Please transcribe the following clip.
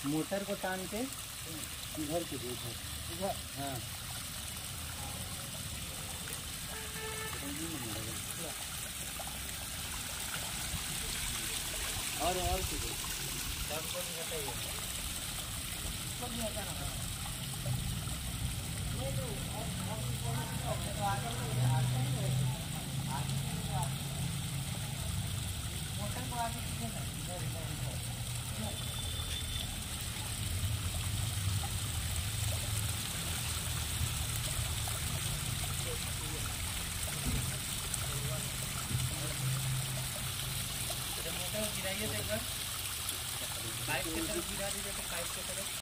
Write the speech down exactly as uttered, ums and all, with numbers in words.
motor को टान के इधर के दो इधर इधर हाँ और और कुछ सब कुछ बताइए सब नहीं आता ना ये तो तो आगे मोटर को आगे इधर इधर इधर मोटर गिराइए देगा पाइप की तरफ गिरा दीजिए तो पाइप की तरफ